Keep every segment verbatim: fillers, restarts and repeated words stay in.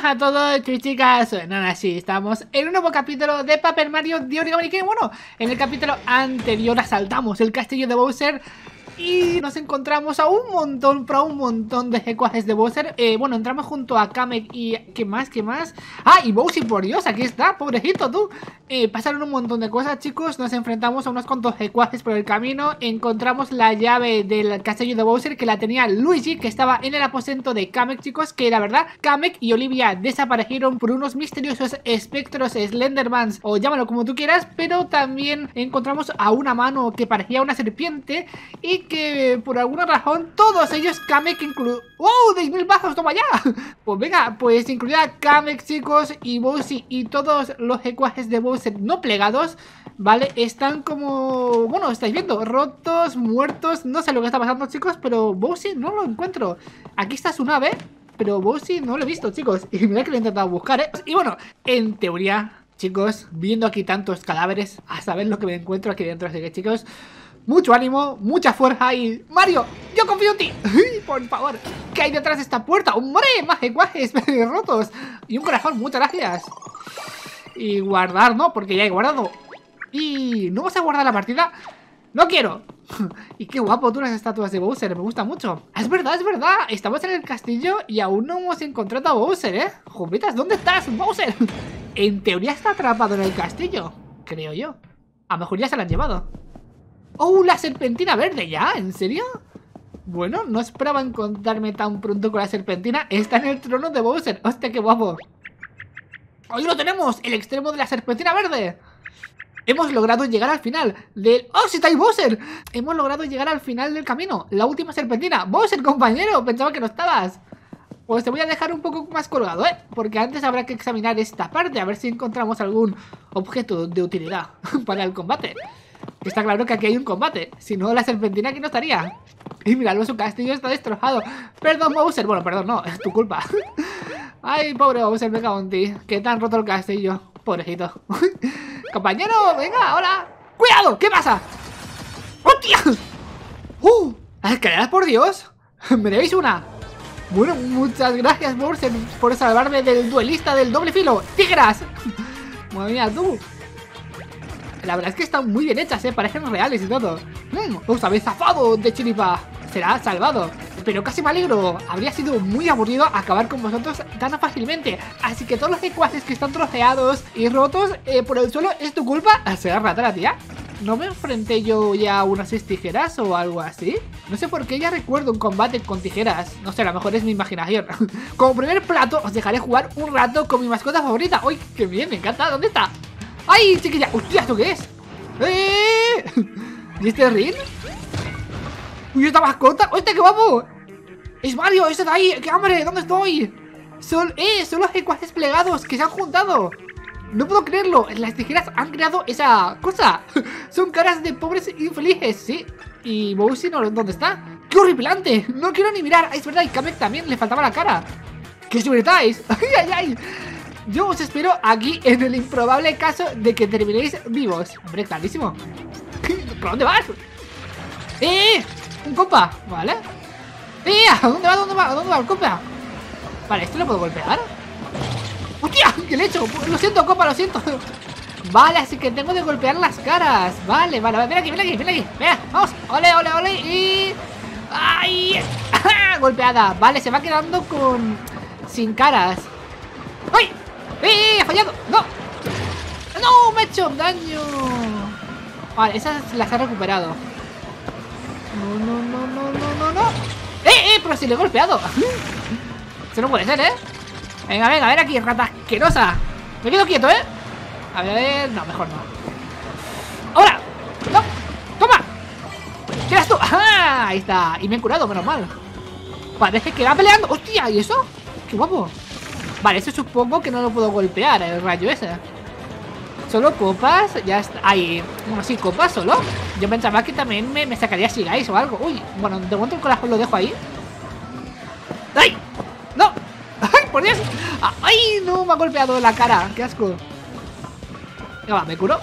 buenas a todos, chicas. Nada, sí, estamos en un nuevo capítulo de Paper Mario de Origami. Que bueno, en el capítulo anterior asaltamos el castillo de Bowser y nos encontramos a un montón, pero a un montón de secuaces de Bowser. eh, Bueno, entramos junto a Kamek y... ¿qué más? ¿Qué más? Ah, y Bowser, por Dios, aquí está, pobrecito tú. eh, Pasaron un montón de cosas, chicos. Nos enfrentamos a unos cuantos secuaces por el camino. Encontramos la llave del castillo de Bowser, que la tenía Luigi, que estaba en el aposento de Kamek, chicos. Que la verdad, Kamek y Olivia desaparecieron por unos misteriosos espectros Slendermans, o llámalo como tú quieras. Pero también encontramos a una mano que parecía una serpiente y que por alguna razón todos ellos, Kamek incluido... ¡Wow! ¡diez mil bajos! ¡Toma ya! Pues venga, pues incluida Kamek, chicos, y Bowser y todos los secuaces de Bowser no plegados, ¿vale? Están como... bueno, estáis viendo, rotos, muertos, no sé lo que está pasando, chicos, pero Bowser no lo encuentro. Aquí está su nave, pero Bowser no lo he visto, chicos, y mira que lo he intentado buscar, ¿eh? Y bueno, en teoría, chicos, viendo aquí tantos cadáveres, a saber lo que me encuentro aquí dentro, así que, chicos, mucho ánimo, mucha fuerza y... ¡Mario! ¡Yo confío en ti! Por favor, ¿qué hay detrás de esta puerta? ¡Hombre! ¡Más secuaces rotos! Y un corazón, muchas gracias. Y guardar, ¿no? Porque ya he guardado. Y... ¿no vas a guardar la partida? ¡No quiero! Y qué guapo tú las estatuas de Bowser, me gusta mucho. Es verdad, es verdad, estamos en el castillo y aún no hemos encontrado a Bowser, ¿eh? Jupitas, ¿dónde estás, Bowser? En teoría está atrapado en el castillo, creo yo. A lo mejor ya se lo han llevado. ¡Oh, la serpentina verde! ¿Ya? ¿En serio? Bueno, no esperaba encontrarme tan pronto con la serpentina. Está en el trono de Bowser. ¡Hostia, qué guapo! ¡Hoy lo tenemos! ¡El extremo de la serpentina verde! Hemos logrado llegar al final del... ¡Oh, sí está ahí Bowser! Hemos logrado llegar al final del camino. La última serpentina. ¡Bowser, compañero! Pensaba que no estabas. Pues te voy a dejar un poco más colgado, ¿eh? Porque antes habrá que examinar esta parte, a ver si encontramos algún objeto de utilidad para el combate. Está claro que aquí hay un combate. Si no, la serpentina aquí no estaría. Y míralo, su castillo está destrozado. Perdón, Bowser. Bueno, perdón, no, es tu culpa. Ay, pobre Bowser, me cago en ti. Que te han roto el castillo. Pobrecito. Compañero, venga, hola. ¡Cuidado! ¿Qué pasa? ¡Hostia! ¡Uh! ¿Las escaleras, por Dios? ¿Me debéis una? Bueno, muchas gracias, Bowser, por salvarme del duelista del doble filo. ¡Tigras! Madre mía, tú. La verdad es que están muy bien hechas, ¿eh? Parecen reales y todo. Mmm, os habéis zafado de chiripa. Será salvado. Pero casi me alegro. Habría sido muy aburrido acabar con vosotros tan fácilmente. Así que todos los secuaces que están troceados y rotos eh, por el suelo es tu culpa. ¿Será rata la tía? ¿No me enfrenté yo ya a unas seis tijeras o algo así? No sé por qué ya recuerdo un combate con tijeras. No sé, a lo mejor es mi imaginación. Como primer plato os dejaré jugar un rato con mi mascota favorita. ¡Uy, qué bien! Me encanta. ¿Dónde está? ¡Ay, chiquilla! ¡Hostia! ¿Esto qué es? ¡Eh! ¿Y este ring? ¡Uy, esta mascota! ¡Hostia, qué guapo! ¡Es Mario! ¡Este de ahí! ¡Qué hambre! ¿Dónde estoy? Son... ¡Eh! Son los secuaces plegados que se han juntado. No puedo creerlo. Las tijeras han creado esa cosa. Son caras de pobres infelices, ¿sí? ¿Y Bowser no, dónde está? ¡Qué horripilante! No quiero ni mirar. Es verdad, y Kamek también le faltaba la cara. ¿Qué os divertáis? ¡Ay, ay, ay! Yo os espero aquí en el improbable caso de que terminéis vivos. Hombre, clarísimo. ¿Por dónde vas? ¡Eh! Un compa, ¿vale? ¡Eh! ¿A dónde va? ¿A dónde va? ¿A dónde va el compa? Vale, ¿esto lo puedo golpear? ¡Hostia! ¿Qué le he hecho? Lo siento, compa, lo siento. Vale, así que tengo de golpear las caras. Vale, vale, vale. Ven aquí, ven aquí, ven aquí. Venga, vamos. Ole, ole, ole. Y... ¡ay! Golpeada. Vale, se va quedando con... sin caras. ¡Ay! ¡Eh! ¡He fallado! ¡No! ¡No! ¡Me he hecho daño! Vale, esas las he recuperado. No, no, no, no, no, no, no. ¡Eh, eh! Pero si le he golpeado. Eso no puede ser, ¿eh? Venga, venga, a ver aquí, rata asquerosa. Me quedo quieto, ¿eh? A ver, a ver... no, mejor no. ¡Ahora! ¡No! ¡Toma! ¿Qué eras tú? ¡Ah! Ahí está. Y me he curado, menos mal. Parece que va peleando. ¡Hostia! ¿Y eso? ¡Qué guapo! Vale, eso supongo que no lo puedo golpear, el rayo ese. Solo copas, ya está. Ahí, bueno, sí, copas solo. Yo pensaba que también me, me sacaría Sigais o algo. Uy, bueno, de momento el corazón lo dejo ahí. ¡Ay! ¡No! ¡Ay, por Dios! ¡Ay, no! Me ha golpeado la cara. ¡Qué asco! Venga, va, me curo.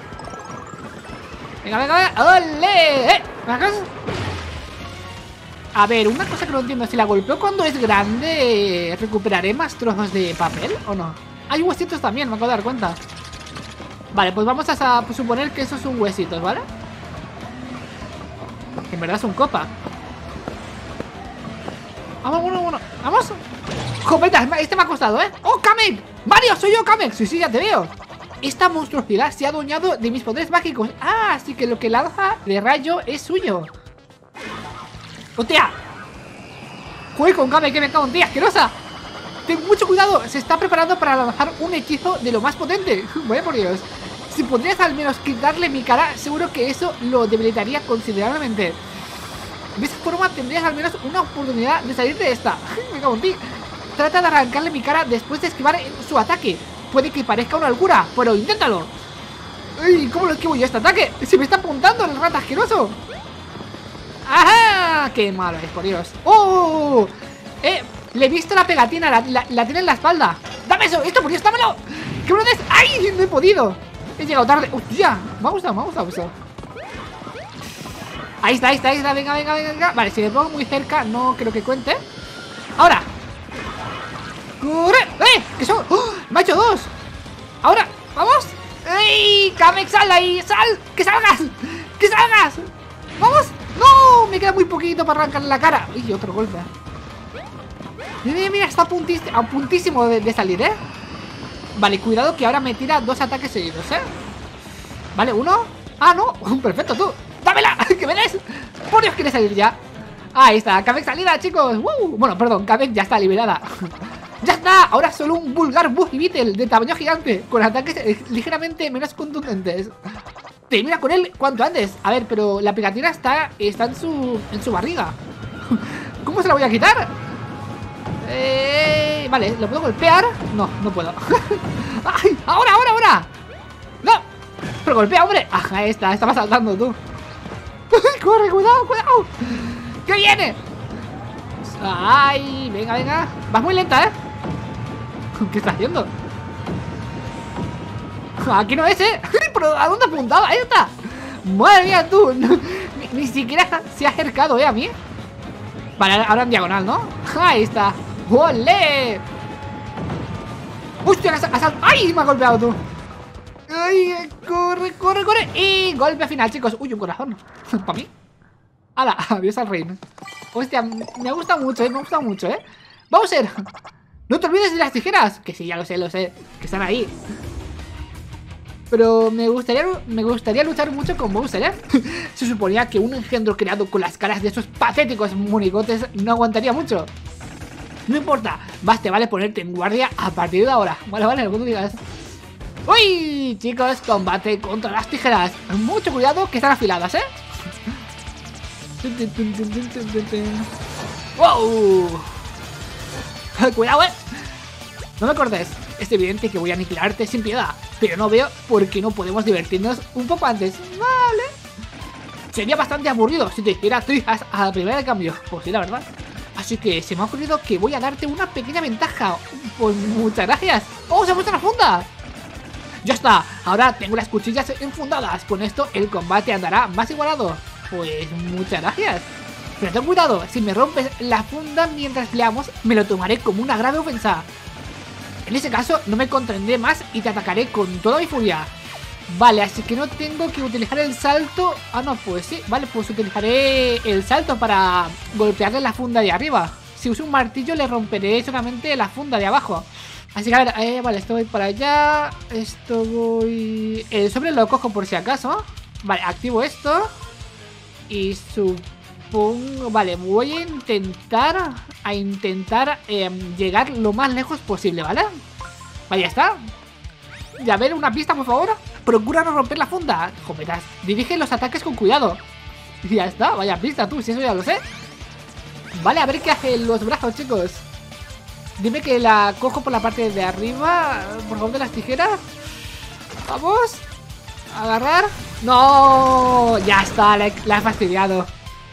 Venga, venga, venga. ¡Ole! ¡Eh! ¿Me hagas? A ver, una cosa que no entiendo. Si la golpeo cuando es grande, ¿recuperaré más trozos de papel o no? Hay huesitos también, me acabo de dar cuenta. Vale, pues vamos a suponer que esos son huesitos, ¿vale? En verdad son copa. Vamos, bueno, bueno. Vamos. Jopeta, este me ha costado, ¿eh? ¡Oh, Kamek! ¡Mario, soy yo, Kamek! Sí, sí, ya te veo. Esta monstruosidad se ha adueñado de mis poderes mágicos. Ah, así que lo que lanza de rayo es suyo. ¡Hostia! ¡Joder, con Kamek, que me cago en ti, asquerosa! Ten mucho cuidado, se está preparando para lanzar un hechizo de lo más potente. Vaya por Dios. Si podrías al menos quitarle mi cara, seguro que eso lo debilitaría considerablemente. De esa forma tendrías al menos una oportunidad de salir de esta. Me cago en ti. Trata de arrancarle mi cara después de esquivar su ataque. Puede que parezca una locura, pero inténtalo. ¡Ay! ¿Cómo lo esquivo yo este ataque? ¡Se me está apuntando el rata asqueroso! ¡Ajá! ¡Qué malo es, por Dios! ¡Oh! ¡Eh! Le he visto la pegatina, la, la, la tiene en la espalda. ¡Dame eso! ¡Esto, por Dios, dámelo! ¡Que me lo des! ¡Ay! No he podido. He llegado tarde. ¡Hostia! Me ha gustado, me ha gustado eso. Ahí está, ahí está, ahí está. Venga, venga, venga. Vale, si le pongo muy cerca, no creo que cuente. ¡Ahora! ¡Corre! ¡Eh! ¿Qué son? ¡Oh! ¡Me ha hecho dos! ¡Ahora! ¡Vamos! ¡Ey! ¡Kamek, sal ahí! ¡Sal! ¡Que salgas! ¡Que salgas! ¡Vamos! ¡No! Me queda muy poquito para arrancarle la cara. ¡Uy! Otro golpe. Mira, mira, mira. Está a, puntis a puntísimo de, de salir, ¿eh? Vale, cuidado que ahora me tira dos ataques seguidos, ¿eh? Vale, uno. ¡Ah, no! Perfecto, tú. ¡Dámela! ¡Que me des! ¡Por Dios, quiere salir ya! Ahí está, Kamek salida, chicos. ¡Woo! Bueno, perdón, Kamek ya está liberada. ¡Ya está! Ahora solo un vulgar Buggy Beetle de tamaño gigante, con ataques eh, ligeramente menos contundentes. Termina con él cuanto antes. A ver, pero la pegatina está, está en su en su barriga. ¿Cómo se la voy a quitar? Eh, vale, ¿lo puedo golpear? No, no puedo. ¡Ay! ¡Ahora, ahora, ahora! ¡No! ¡Pero golpea, hombre! ¡Ajá, ahí está! Estaba saltando tú. ¡Corre, cuidado, cuidado! ¡Que viene! ¡Ay! Venga, venga. Vas muy lenta, ¿eh? ¿Qué está haciendo? Aquí no es, ¿eh? ¿Pero a dónde apuntaba? Ahí está. Madre mía, tú. Ni, ni siquiera se ha acercado, ¿eh? A mí. Vale, ahora en diagonal, ¿no? Ahí está. ¡Olé! ¡Hostia! ¡Ay! Me ha golpeado tú. ¡Ay! ¡Corre, corre, corre! Y golpe final, chicos. ¡Uy, un corazón! ¿Para mí? ¡Hala! Adiós al reino. Hostia, me gusta mucho, ¿eh? Me gusta mucho, ¿eh? ¡Bowser! ¡No te olvides de las tijeras! Que sí, ya lo sé, lo sé. Que están ahí. Pero me gustaría, me gustaría luchar mucho con Bowser, ¿eh? Se suponía que un engendro creado con las caras de esos patéticos monigotes no aguantaría mucho. No importa, más te vale ponerte en guardia a partir de ahora. Vale, vale, lo que tú digas. ¡Uy! Chicos, combate contra las tijeras. Mucho cuidado que están afiladas, ¿eh? ¡Wow! ¡Cuidado, eh! No me cortes. Es evidente que voy a aniquilarte sin piedad, pero no veo por qué no podemos divertirnos un poco antes. Vale. Sería bastante aburrido si te hiciera trijas a la primera de cambio. Pues sí, la verdad. Así que se me ha ocurrido que voy a darte una pequeña ventaja. Pues muchas gracias. ¡Oh, se ha puesto la funda! ¡Ya está! Ahora tengo las cuchillas enfundadas. Con esto el combate andará más igualado. Pues muchas gracias. Pero ten cuidado, si me rompes la funda mientras peleamos, me lo tomaré como una grave ofensa. En ese caso no me contendré más y te atacaré con toda mi furia. Vale, así que no tengo que utilizar el salto. Ah, no, pues sí, vale, pues utilizaré el salto para golpearle la funda de arriba. Si uso un martillo le romperé solamente la funda de abajo. Así que a ver, eh, vale, esto voy para allá. Esto voy... El sobre lo cojo por si acaso. Vale, activo esto. Y supongo... Vale, voy a intentar... A intentar eh, llegar lo más lejos posible, ¿vale? Vale, ya está. Y a ver, una pista, por favor. Procura no romper la funda. Jopetas, dirige los ataques con cuidado. Y ya está, vaya pista tú, si eso ya lo sé. Vale, a ver qué hacen los brazos, chicos. Dime que la cojo por la parte de arriba. Por favor, de las tijeras. Vamos. Agarrar. No, ya está, la, la he fastidiado.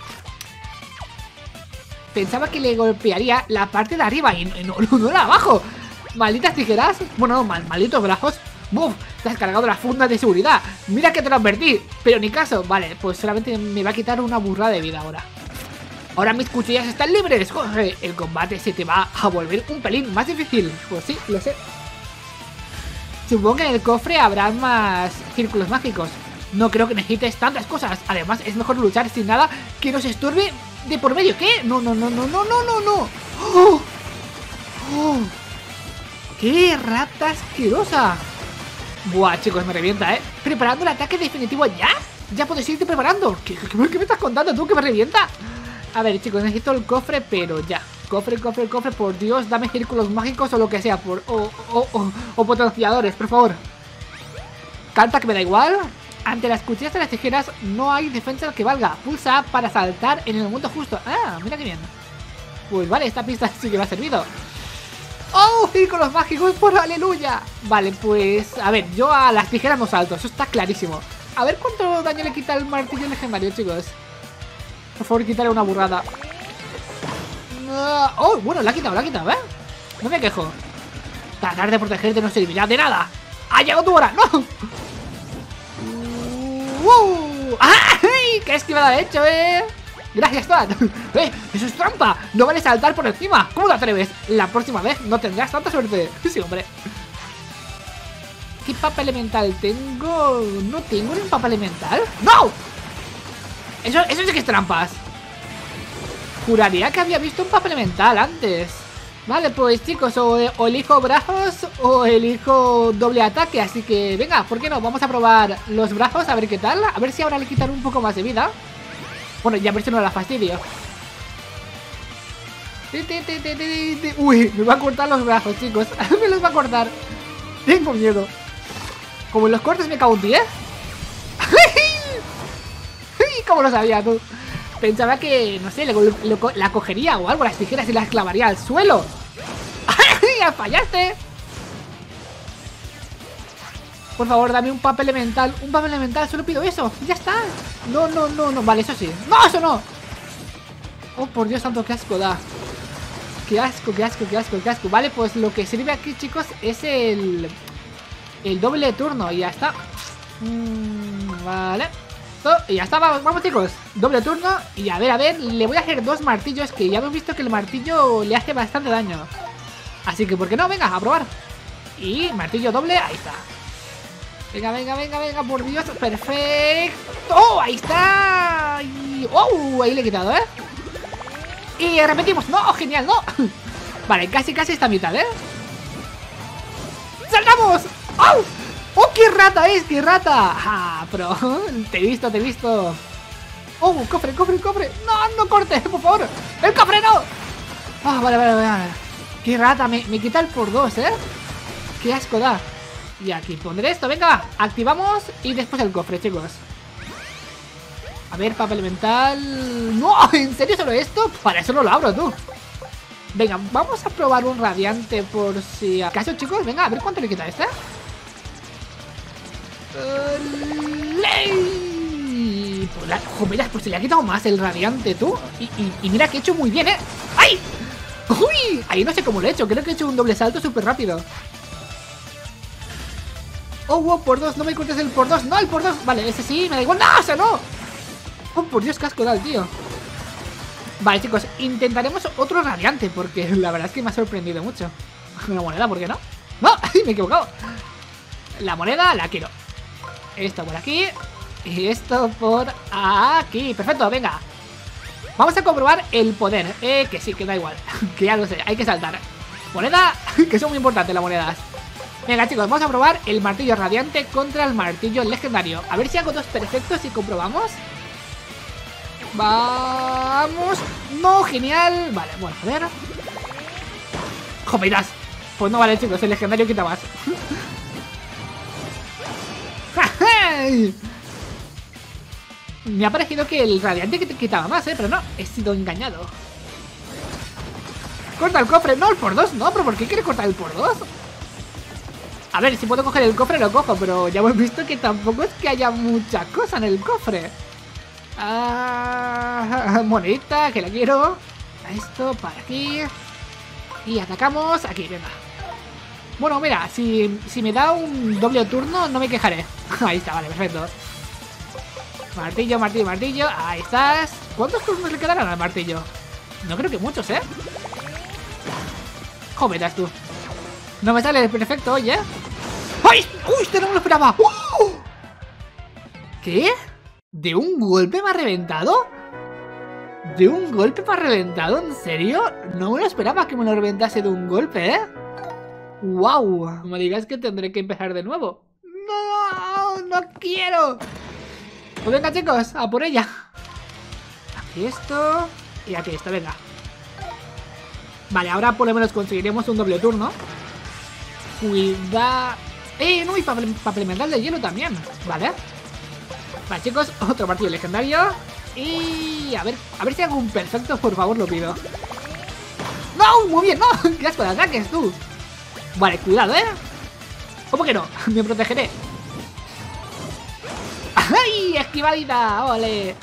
Pensaba que le golpearía la parte de arriba y no, no, no la de abajo. Malditas tijeras. Bueno, no, mal, malditos brazos. ¡Buf! Te has cargado la funda de seguridad. Mira que te lo advertí, pero ni caso. Vale, pues solamente me va a quitar una burrada de vida ahora. Ahora mis cuchillas están libres. Joder, el combate se te va a volver un pelín más difícil. Pues sí, lo sé. Supongo que en el cofre habrá más círculos mágicos. No creo que necesites tantas cosas. Además, es mejor luchar sin nada que nos estorbe de por medio. ¿Qué? No, no, no, no, no, no, no, no. ¡Oh! ¡Oh! ¡Qué rata asquerosa! Buah, chicos, me revienta, ¿eh? ¿Preparando el ataque definitivo ya? ¿Ya puedes irte preparando? ¿Qué, qué, qué me estás contando tú que me revienta? A ver, chicos, necesito el cofre, pero ya. Cofre, cofre, cofre, por Dios, dame círculos mágicos o lo que sea. Por, o, o, o, o potenciadores, por favor. Carta que me da igual. Ante las cuchillas de las tijeras no hay defensa que valga. Pulsa A para saltar en el momento justo. Ah, mira qué bien. Pues vale, esta pista sí que me ha servido. ¡Oh, círculos mágicos por aleluya! Vale, pues... A ver, yo a las tijeras no salto, eso está clarísimo. A ver cuánto daño le quita el martillo legendario, chicos. Por favor, quítale una burrada. Oh, bueno, la ha quitado, la ha quitado, ¿eh? No me quejo. Tratar de protegerte no servirá de nada. ¡Ha llegado tu hora! ¡No! ¡Uh! ¡Ay! ¡Qué esquivada he hecho, eh! Gracias, Toad. ¡Eh! ¡Eso es trampa! No vale saltar por encima. ¿Cómo te atreves? La próxima vez no tendrás tanta suerte. Sí, hombre. ¿Qué papa elemental tengo? ¿No tengo un papa elemental? ¡No! Eso, eso sí que es trampas. Juraría que había visto un papa elemental antes. Vale, pues chicos, o, o elijo brazos o elijo doble ataque. Así que venga, ¿por qué no? Vamos a probar los brazos, a ver qué tal. A ver si ahora le quitan un poco más de vida. Bueno, ya a ver si no la fastidio. Uy, me va a cortar los brazos, chicos. Me los va a cortar. Tengo miedo. Como en los cortes me cago en diez. ¿Cómo lo sabía tú? Pensaba que, no sé, le, le, la cogería o algo, las tijeras y las clavaría al suelo. ¡Ya fallaste! Por favor, dame un papel elemental. Un papel elemental, solo pido eso. Ya está. No, no, no, no. Vale, eso sí. ¡No, eso no! Oh, por Dios santo, qué asco da. Qué asco, qué asco, qué asco, qué asco. Vale, pues lo que sirve aquí, chicos, es el... El doble turno. Y ya está. Mm, vale. Oh, y ya está, vamos, vamos, chicos. Doble turno. Y a ver, a ver, le voy a hacer dos martillos, que ya hemos visto que el martillo le hace bastante daño. Así que, ¿por qué no? Venga, a probar. Y martillo doble, ahí está. Venga, venga, venga, venga, por Dios. Perfecto. ¡Oh, ahí está! Y... ¡Oh! Ahí le he quitado, ¿eh? Y repetimos. ¡No! ¡Genial! ¡No! Vale, casi, casi está a mitad, ¿eh? ¡Saltamos! ¡Oh! ¡Oh, qué rata es! ¡Qué rata! ¡Ah, pero! Te he visto, te he visto. ¡Oh, cofre, cofre, cofre! ¡No, no cortes, por favor! ¡El cofre no! ¡Ah, oh, vale, vale, vale! ¡Qué rata! Me, me quita el por dos, ¿eh? ¡Qué asco da! Y aquí pondré esto, venga, activamos y después el cofre, chicos. A ver, papel elemental. ¡No! ¿En serio solo esto? Para eso no lo abro, tú. Venga, vamos a probar un radiante por si acaso, chicos. Venga, a ver cuánto le quita este. Uh, ¡Ley! Pues la, joder, pues se le ha quitado más el radiante, tú. Y, y, y mira que he hecho muy bien, ¿eh? ¡Ay! ¡Uy! Ahí no sé cómo lo he hecho, creo que he hecho un doble salto súper rápido. Oh, wow, por dos, no me cortes el por dos. No, el por dos, vale, ese sí, me da igual. No, o sea, no. Oh, por Dios, qué asco da el tío. Vale, chicos, intentaremos otro radiante, porque la verdad es que me ha sorprendido mucho. Una moneda, ¿por qué no? No, me he equivocado. La moneda la quiero. Esto por aquí y esto por aquí. Perfecto, venga. Vamos a comprobar el poder. Eh, que sí, que da igual. Que ya lo sé, hay que saltar. Moneda, que son muy importantes las monedas. Venga, chicos, vamos a probar el martillo radiante contra el martillo legendario. A ver si hago dos perfectos y comprobamos. Vamos. No, genial. Vale, bueno, a ver. Jopitas. Pues no vale, chicos, el legendario quita más. Me ha parecido que el radiante que te quitaba más, eh, pero no, he sido engañado. Corta el cofre, no, el por dos, no, pero ¿por qué quiere cortar el por dos? A ver, si puedo coger el cofre lo cojo, pero ya hemos visto que tampoco es que haya mucha cosa en el cofre. Ah, monedita, que la quiero. Esto para aquí. Y atacamos aquí, venga. Bueno, mira, si, si me da un doble turno no me quejaré. Ahí está, vale, perfecto. Martillo, martillo, martillo. Ahí estás. ¿Cuántos turnos le quedarán al martillo? No creo que muchos, ¿eh? Jovetas tú. No me sale perfecto hoy, ¿eh? ¡Ay! ¡Uy! Este no me lo esperaba. ¡Uh! ¿Qué? ¿De un golpe me ha reventado? ¿De un golpe me ha reventado? ¿En serio? No me lo esperaba que me lo reventase de un golpe, ¿eh? ¡Wow! No me digas que tendré que empezar de nuevo. ¡No! ¡No quiero! Pues venga, chicos, a por ella. Aquí esto y aquí esto, venga. Vale, ahora por lo menos conseguiremos un doble turno. Cuidado. ¡Eh! No, y papel, papel mental de hielo también. Vale. Vale, chicos, otro partido legendario. Y a ver, a ver si hago un perfecto, por favor, lo pido. ¡No! Muy bien, no. ¡Qué asco de ataques, tú! Vale, cuidado, ¿eh? ¿Cómo que no? Me protegeré. ¡Ay! Esquivadita, ole.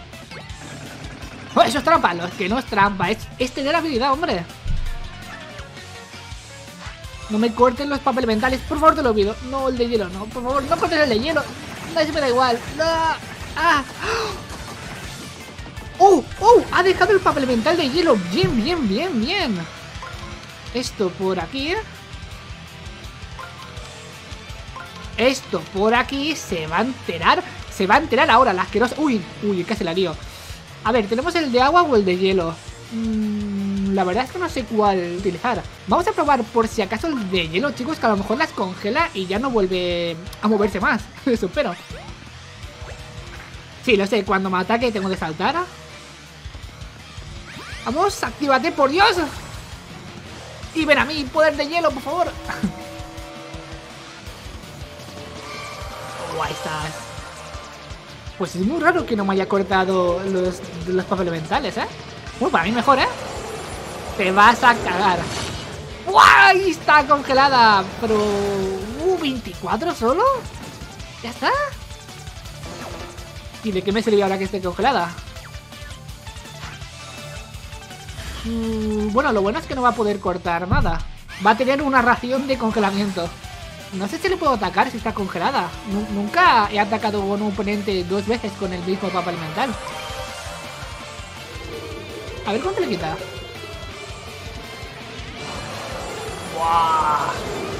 Oh, eso es trampa. Lo que no es trampa, es, es tener habilidad, hombre. No me corten los papeles mentales, por favor, te lo pido. No, el de hielo, no, por favor, no cortes el de hielo. No, eso me da igual. No. ¡Ah! ¡Oh! ¡Oh! Ha dejado el papel mental de hielo. Bien, bien, bien, bien. Esto por aquí. Esto por aquí se va a enterar. Se va a enterar ahora, la asquerosa. Uy, uy, casi la lío. A ver, ¿tenemos el de agua o el de hielo? Mm, la verdad es que no sé cuál utilizar. Vamos a probar por si acaso el de hielo, chicos, que a lo mejor las congela y ya no vuelve a moverse más. Eso espero. Sí, lo sé, cuando me ataque tengo que saltar. Vamos, actívate, por Dios. Y ven a mí, poder de hielo, por favor. Oh, ahí estás. Pues es muy raro que no me haya cortado los, los papeles mentales, ¿eh? Bueno, para mí mejor, ¿eh? Te vas a cagar. ¡Guau! Ahí está congelada. Pero... Uh, ¿veinticuatro solo? ¿Ya está? ¿Y de qué me sirve ahora que esté congelada? Mm, bueno, lo bueno es que no va a poder cortar nada. Va a tener una ración de congelamiento. No sé si le puedo atacar si está congelada. N Nunca he atacado a un oponente dos veces con el mismo papel mental. A ver cuánto le quita. ¡Wow!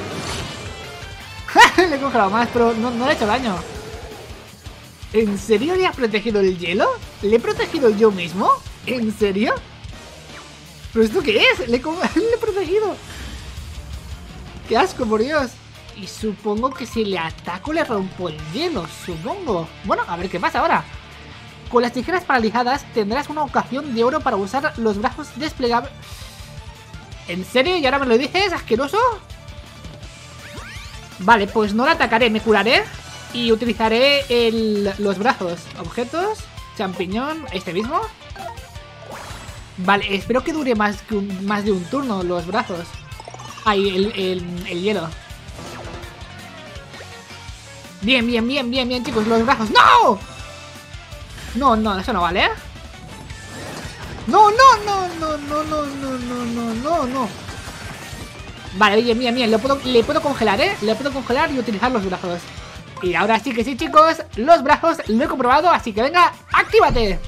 Le he congelado más, pero no, no le he hecho daño. ¿En serio le ha protegido el hielo? ¿Le he protegido yo mismo? ¿En serio? ¿Pero esto qué es? Le he, le he protegido. ¡Qué asco, por Dios! Y supongo que si le ataco le rompo el hielo, supongo. Bueno, a ver qué pasa ahora. Con las tijeras paralizadas tendrás una ocasión de oro para usar los brazos desplegables. ¿En serio? ¿Y ahora me lo dices? ¿Asqueroso? Vale, pues no la atacaré, me curaré y utilizaré el, los brazos. Objetos, champiñón, este mismo. Vale, espero que dure más, que un, más de un turno los brazos. Ahí, el, el, el hielo. Bien, bien, bien, bien, bien, chicos, los brazos. ¡No! No, no, eso no vale, ¿eh? No, no, no, no, no, no, no, no, no, no, no. Vale, bien, bien, bien, le puedo, le puedo congelar, ¿eh? Le puedo congelar y utilizar los brazos. Y ahora sí que sí, chicos, los brazos lo he comprobado, así que venga, ¡actívate!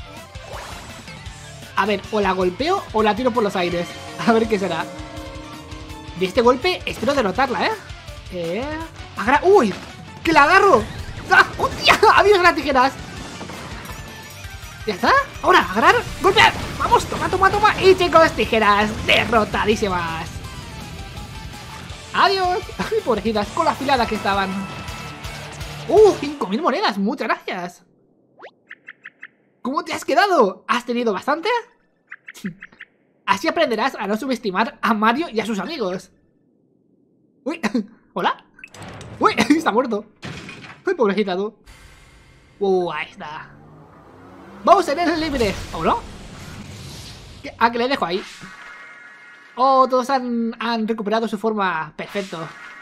A ver, o la golpeo o la tiro por los aires. A ver qué será. De este golpe espero derrotarla, ¿eh? Eh... Agra... ¡Uy! ¡Que la agarro! ¡Ah! ¡Hostia! ¡Adiós las tijeras! ¿Ya está? Ahora, agarrar, golpear. Vamos, toma, toma, toma. Y chicos, tijeras derrotadísimas. Adiós. Ay, pobrecitas, con la afilada que estaban. Uh, cinco mil monedas, muchas gracias. ¿Cómo te has quedado? ¿Has tenido bastante? Así aprenderás a no subestimar a Mario y a sus amigos. Uy, hola. Uy, está muerto. Uy, pobrecita tú. Uh, ahí está. Vamos a tener libre, ¿o no? Ah, que le dejo ahí. Oh, todos han, han recuperado su forma. Perfecto.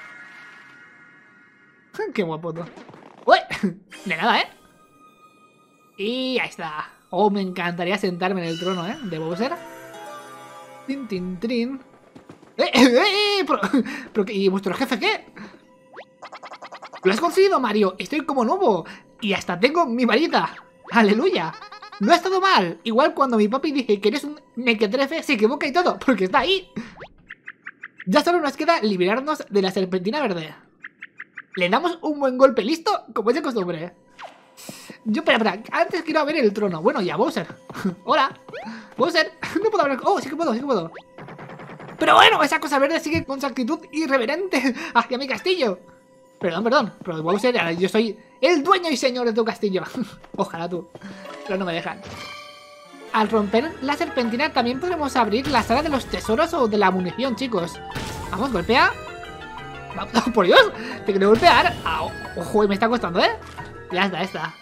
Qué guapo, ¿no? Uy, de nada, ¿eh? Y ahí está. Oh, me encantaría sentarme en el trono, ¿eh? De Bowser. Tin, tin, trin. ¡Eh, eh, eh! Pero, pero, ¿y vuestro jefe qué? ¡Lo has conseguido, Mario! ¡Estoy como nuevo! Y hasta tengo mi varita. ¡Aleluya! No ha estado mal. Igual cuando mi papi dice que eres un mequetrefe, se equivoca y todo, porque está ahí. Ya solo nos queda liberarnos de la serpentina verde. Le damos un buen golpe, ¿listo? Como es de costumbre. Yo, espera, espera, antes quiero ver el trono. Bueno, ya, Bowser. Hola. Bowser, no puedo hablar. Oh, sí que puedo, sí que puedo. Pero bueno, esa cosa verde sigue con su actitud irreverente hacia mi castillo. Perdón, perdón, pero Bowser, ahora yo soy el dueño y señor de tu castillo. Ojalá tú. Pero no me dejan. Al romper la serpentina también podremos abrir la sala de los tesoros o de la munición, chicos. Vamos, golpea. Vamos, por Dios, te quiero golpear. Ah, ojo, me está costando, ¿eh? Ya está, ya está.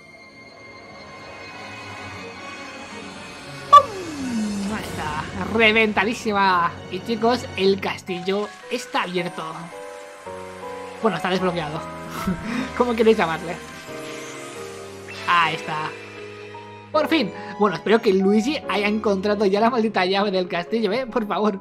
¡Pum! Ahí está, reventadísima. Y chicos, el castillo está abierto. Bueno, está desbloqueado. ¿Cómo queréis llamarle? Ahí está. Por fin. Bueno, espero que Luigi haya encontrado ya la maldita llave del castillo, ¿eh? Por favor.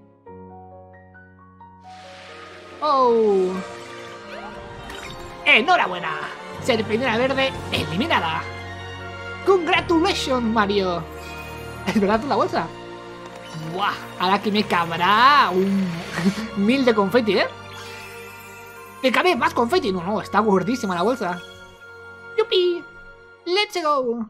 Oh. ¡Enhorabuena! Serpentina verde eliminada. ¡Congratulations, Mario! ¿Es verdad la bolsa? ¡Buah! Ahora que me cabrá un mil de confeti, ¿eh? ¡Me cabe más confeti! No, no, está gordísima la bolsa. ¡Yupi! ¡Let's go!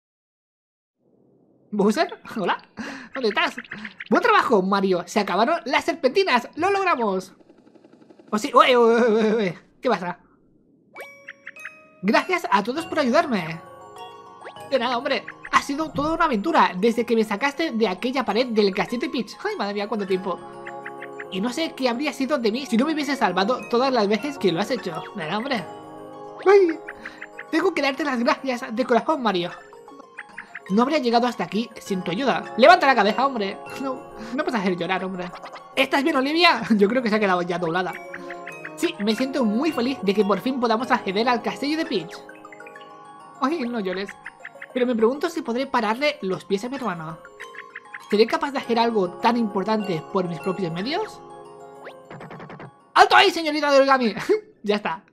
¿Bowser? ¿Hola? ¿Dónde estás? ¡Buen trabajo, Mario! ¡Se acabaron las serpentinas! ¡Lo logramos! ¡Oh, sí! ¡Uy, uy, uy, uy! ¿Qué pasa? Gracias a todos por ayudarme. De nada, hombre. Ha sido toda una aventura desde que me sacaste de aquella pared del castillo de Peach. ¡Ay, madre mía, cuánto tiempo! Y no sé qué habría sido de mí si no me hubiese salvado todas las veces que lo has hecho. De nada, hombre. ¡Ay! Tengo que darte las gracias de corazón, Mario. No habría llegado hasta aquí sin tu ayuda. ¡Levanta la cabeza, hombre! No, no puedes hacer llorar, hombre. ¿Estás bien, Olivia? Yo creo que se ha quedado ya doblada. Sí, me siento muy feliz de que por fin podamos acceder al castillo de Peach. Ay, no llores. Pero me pregunto si podré pararle los pies a mi hermano. ¿Seré capaz de hacer algo tan importante por mis propios medios? ¡Alto ahí, señorita de origami! Ya está.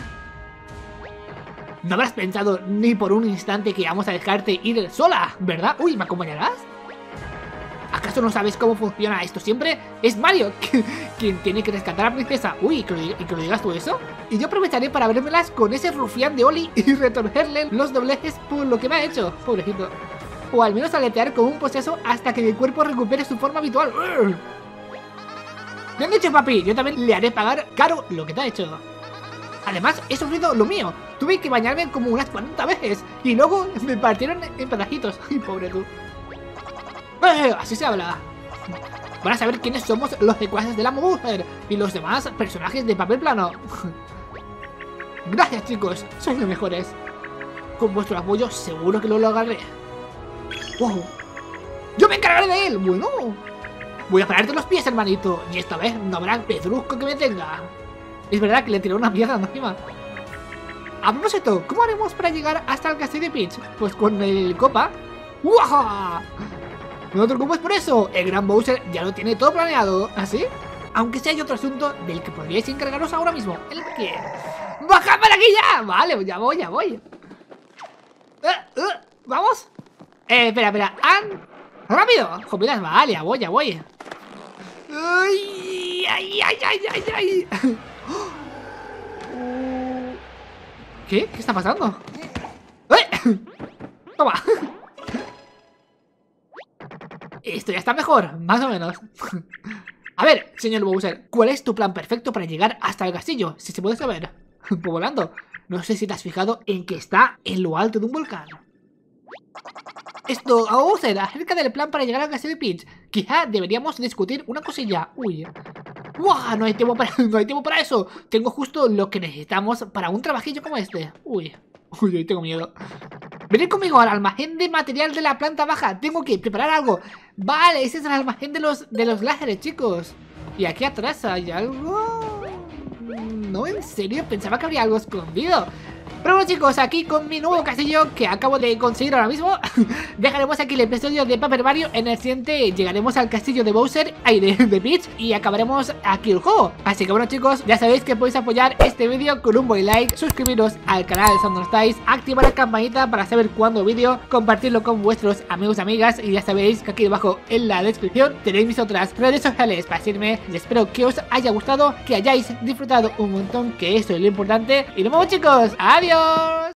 No habrás pensado ni por un instante que vamos a dejarte ir sola, ¿verdad? Uy, ¿me acompañarás? ¿Acaso no sabes cómo funciona esto siempre? Es Mario quien tiene que rescatar a la princesa. Uy, ¿y que, lo, ¿y que lo digas tú eso? Y yo aprovecharé para vérmelas con ese rufián de Oli y retorcerle los dobleces por lo que me ha hecho, pobrecito. O al menos aletear como un poseso hasta que mi cuerpo recupere su forma habitual. Bien dicho, papi, yo también le haré pagar caro lo que te ha hecho. Además, he sufrido lo mío. Tuve que bañarme como unas cuarenta veces y luego me partieron en pedacitos. Ay, pobre tú. ¡Eh! Así se habla. Van a saber quiénes somos los secuaces de la Bowser y los demás personajes de papel plano. Gracias, chicos. Sois los mejores. Con vuestro apoyo seguro que lo lograré. ¡Wow! ¡Yo me encargaré de él! Bueno. Voy a pararte los pies, hermanito. Y esta vez no habrá pedrusco que me tenga. Es verdad que le tiró una mierda encima. A propósito, ¿cómo haremos para llegar hasta el castillo de Peach? Pues con el copa. ¡Uaja! No te preocupes por eso. El gran Bowser ya lo tiene todo planeado. ¿Así? Aunque si hay otro asunto del que podríais encargaros ahora mismo. ¿El qué? ¡Bajad para aquí ya! Vale, ya voy, ya voy. Uh, uh, ¿Vamos? Eh, espera, espera. ¡An! ¡Rápido! ¡Jopitas! Vale, ya voy, ya voy. ¡Ay, ay, ay, ay, ay, ay! ¿Qué? ¿Qué está pasando? ¡Eh! Toma. Esto ya está mejor, más o menos. A ver, señor Bowser, ¿cuál es tu plan perfecto para llegar hasta el castillo? Si se puede saber. Pues volando. No sé si te has fijado en que está en lo alto de un volcán. Esto, a Bowser, acerca del plan para llegar al castillo de Peach. Quizá deberíamos discutir una cosilla. Uy. ¡Wow! No hay tiempo para, no hay tiempo para eso. Tengo justo lo que necesitamos para un trabajillo como este. Uy. Uy, uy, tengo miedo. Venid conmigo al almacén de material de la planta baja. Tengo que preparar algo. Vale, ese es el almacén de los, de los láseres, chicos. Y aquí atrás hay algo... No, en serio, pensaba que habría algo escondido. Pero bueno chicos, aquí con mi nuevo castillo que acabo de conseguir ahora mismo, dejaremos aquí el episodio de Paper Mario. En el siguiente llegaremos al castillo de Bowser, ay, de, de Peach, y acabaremos aquí el juego. Así que bueno chicos, ya sabéis que podéis apoyar este vídeo con un buen like, suscribiros al canal de Sound Styles, activar la campanita para saber cuándo vídeo, compartirlo con vuestros amigos y amigas, y ya sabéis que aquí debajo en la descripción tenéis mis otras redes sociales para seguirme. Y espero que os haya gustado, que hayáis disfrutado un montón, que eso es lo importante. Y nos vemos chicos, adiós.